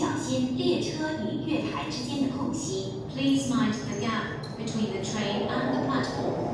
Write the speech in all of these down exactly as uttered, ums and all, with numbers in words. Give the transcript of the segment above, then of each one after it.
小心列车与月台之间的空隙。Please mind the gap between the train and the platform.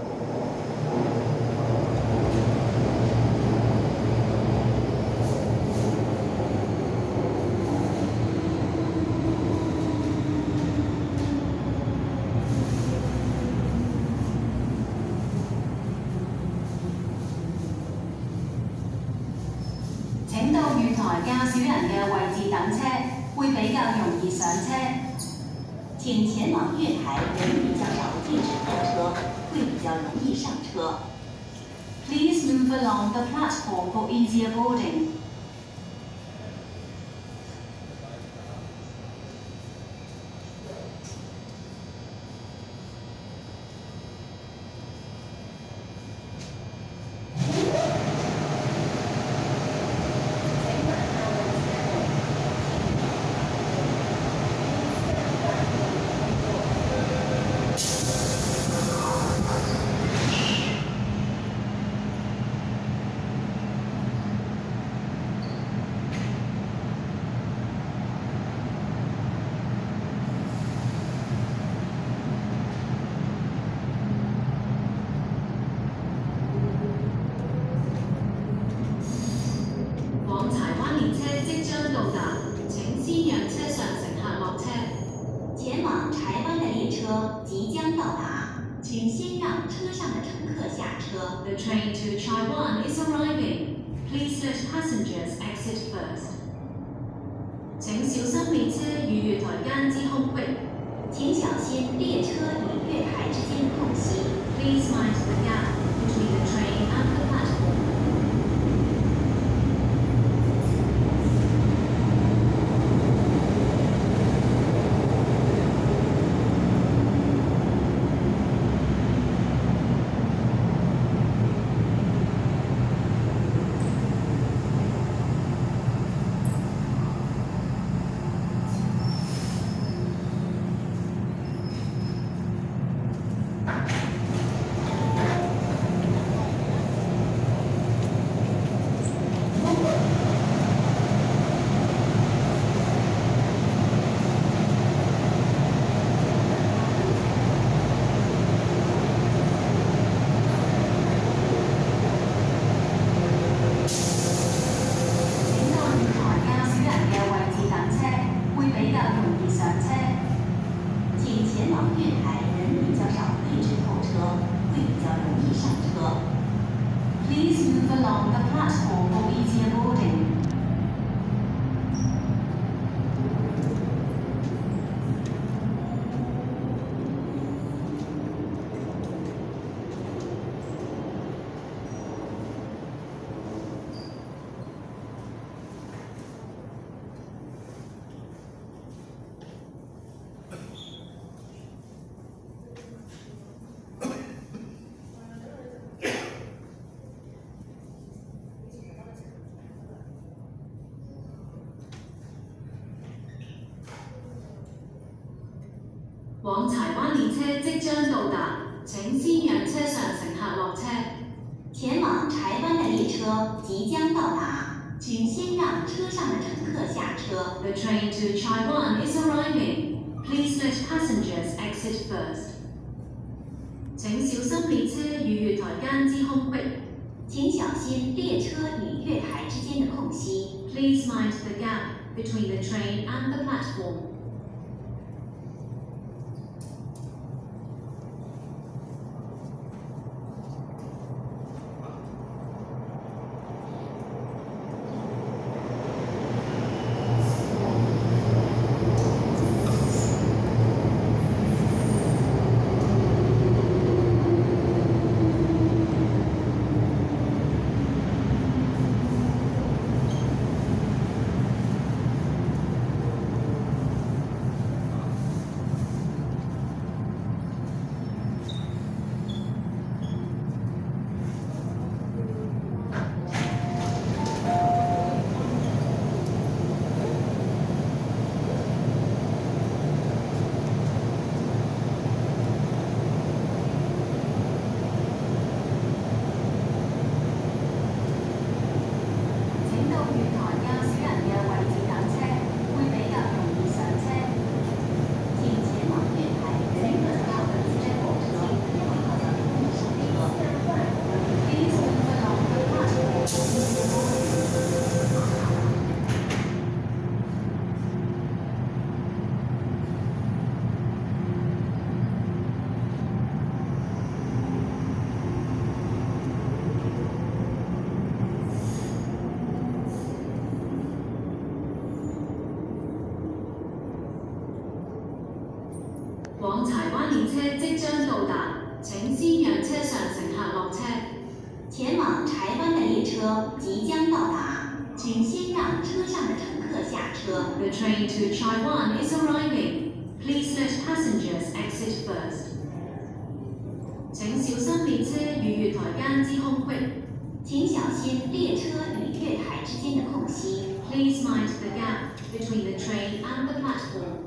請到月台較少人嘅位置等車，會比較容易上車。 請前往月台人比較少的位置候車，會比較容易上車。 Please move along the platform for easier boarding. 前往柴湾的列车即將到達，請先讓車上的乘客下車。 The train to Taiwan is arriving. Please let passengers exit first. 請小心列車與月台間之空隙。 請小心列車與月台之間的空隙。 Please mind the gap between the train and the platform. Please move along the platform for easier boarding. 往柴灣列車即將到達，請先讓車上乘客落車。 前往柴灣的列車即將到達，請先讓車上的乘客下車。 The train to Taiwan is arriving. Please let passengers exit first. 請小心列車與月台間之空隙。 請小心列車與月台之間的空隙。 Please mind the gap between the train and the platform. 請往柴灣列車即將到達，請先讓車上乘客落車。 前往柴灣的列車即將到達，請先讓車上的乘客下車。 The train to Taiwan is arriving. Please let passengers exit first. 請小心列車與月台間之空隙。 請小心列車與月台之間的空隙。 Please mind the gap between the train and the platform.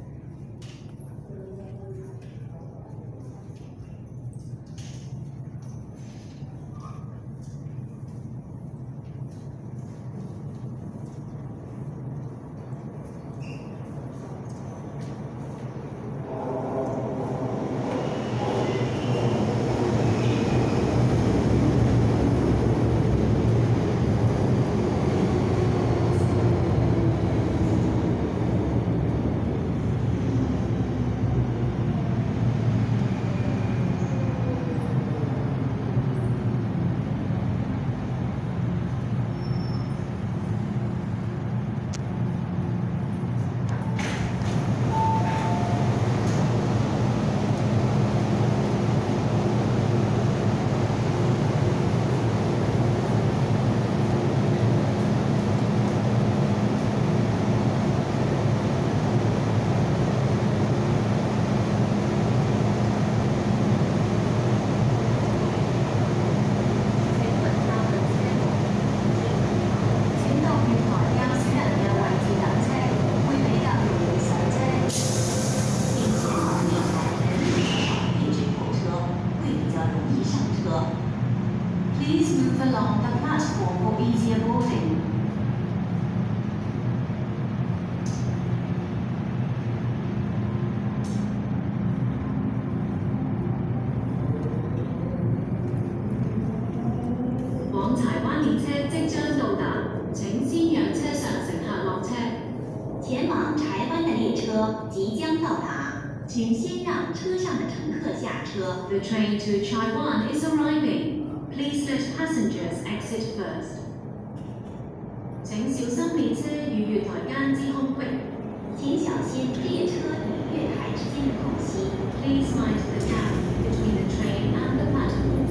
即将到达，请先让车上的乘客下车。 The train to Taiwan is arriving. Please let passengers exit first. 請小心列車與月台間之空隙。 請小心列車與月台之間的空隙。 Please mind the gap between the train and the platform.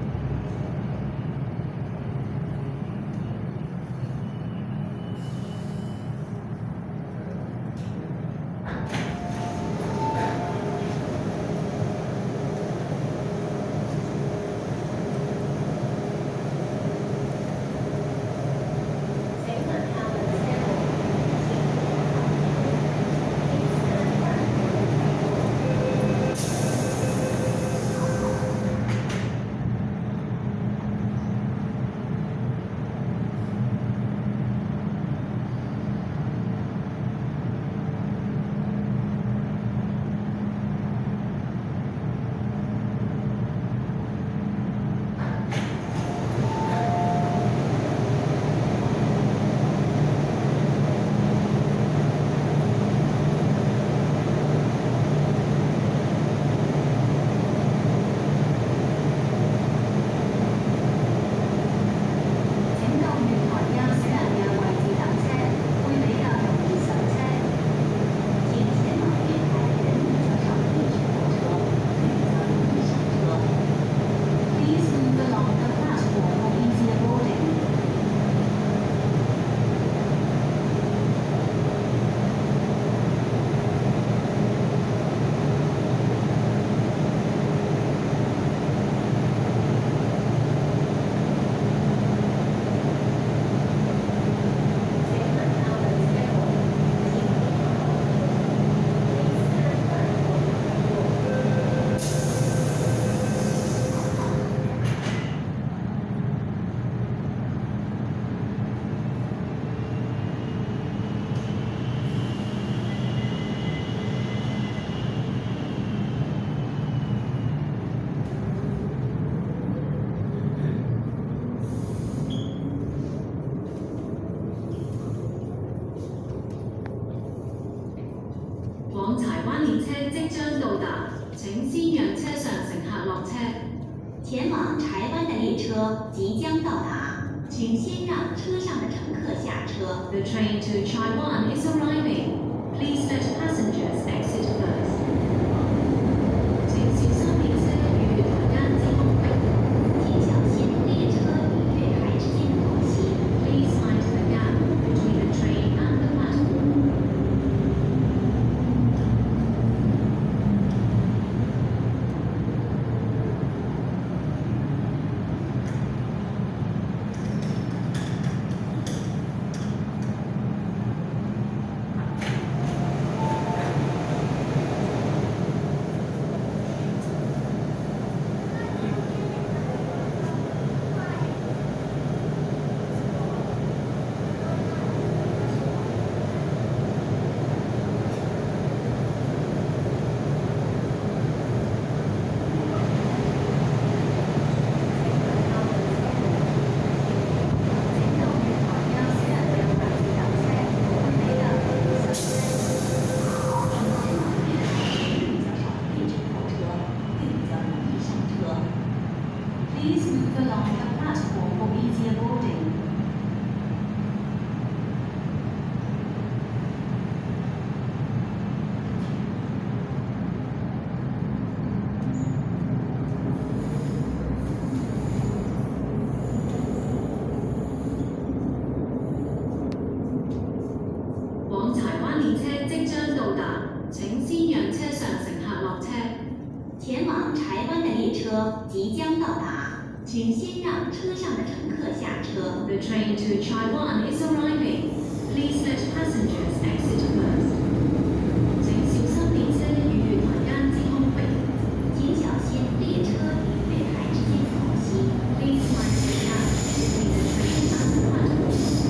请車即將到達，請先讓車上乘客落車。 前往柴灣的列車即將到達，請先讓車上的乘客下車。 The train to Taiwan is arriving. Please let passengers exit first. 請小心列車與月台間之空隙。 請小心列車與月台之間的空隙。 Please mind the gap between the train and the platform. 前往柴灣的列車即將到達，請先讓車上的乘客下車。 The train to Taiwan is arriving. Please let passengers exit first. 請小心列車與月台間之空隙。 請小心列車與月台之間的空隙。 Please mind the gap between the train and the platform.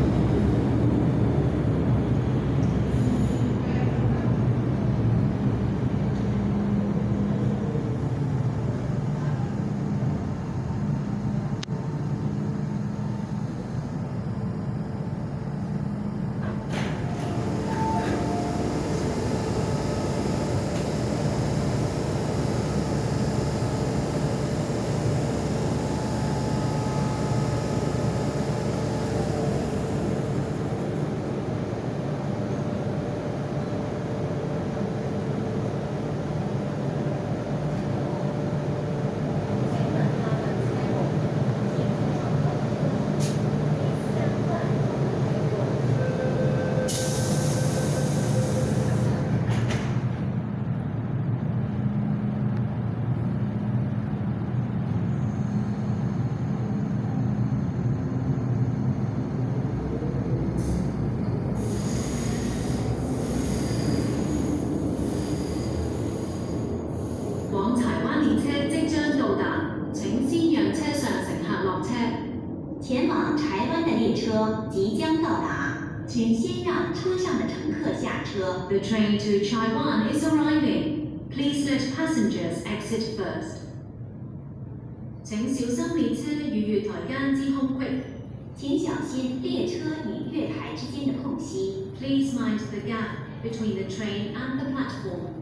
往柴灣列車即將到達，請先讓車上乘客落車。 前往柴灣的列車即將到達，請先讓車上的乘客下車。 The train to Taiwan is arriving. Please let passengers exit first. 請小心列車與月台間之空隙。 請小心列車與月台之間的空隙。 Please mind the gap between the train and the platform.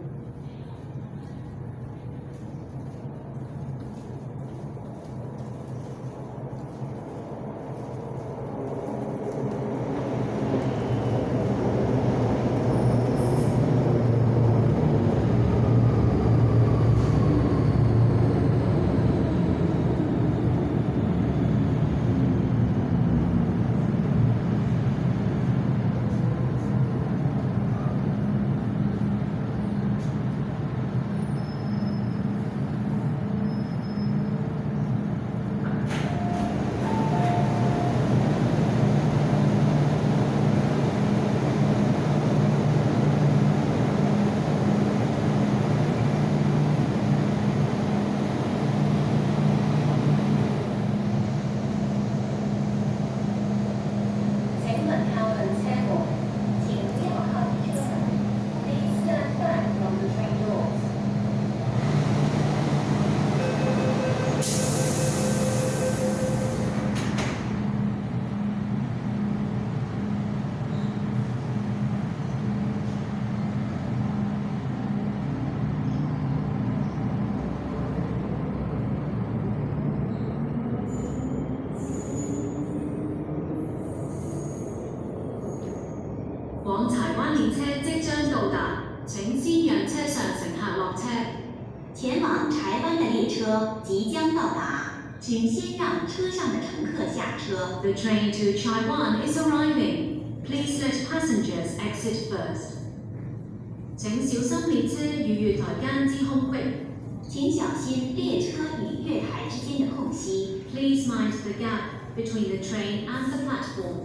列車即將到達，請先讓車上乘客落車。 前往柴湾的列車即將到達，請先讓車上的乘客下車。 The train to Taiwan is arriving. Please let passengers exit first. 請小心列車與月台間之空隙。 請小心列車與月台之間的空隙。 Please mind the gap between the train and the platform.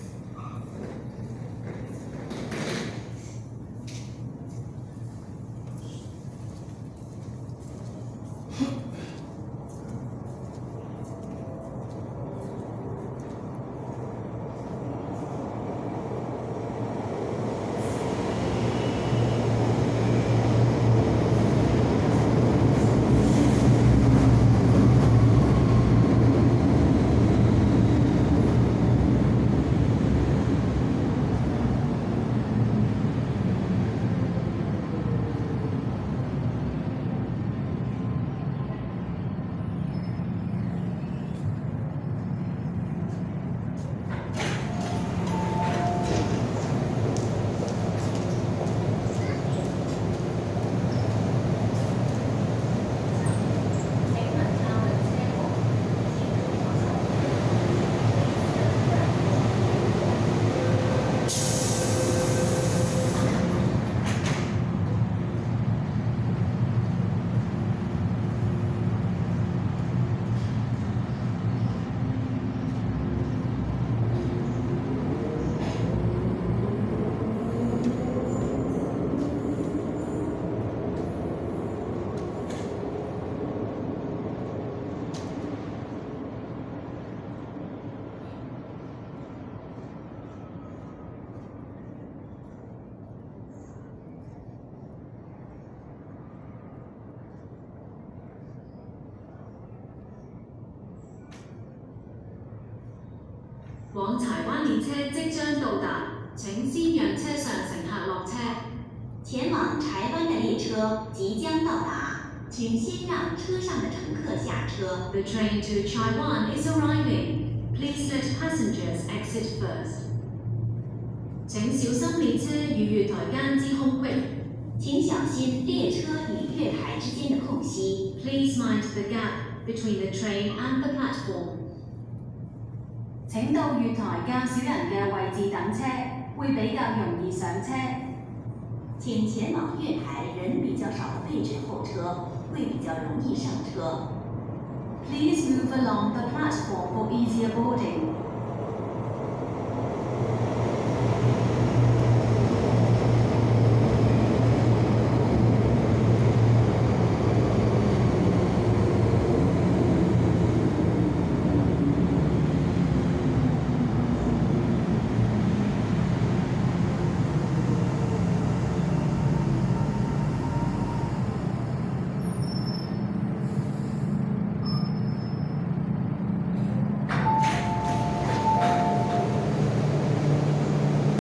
往柴灣列車即將到達，請先讓車上乘客落車。 前往柴灣的列車即將到達，請先讓車上的乘客下車。 The train to Taiwan is arriving. Please let passengers exit first. 請小心列車與月台間之空隙。 請小心列車與月台之間的空隙。 Please mind the gap between the train and the platform. 請到月台較少人嘅位置等車，會比較容易上車。 請前往月台人比較少的位置候車，會比較容易上車。 Please move along the platform for easier boarding.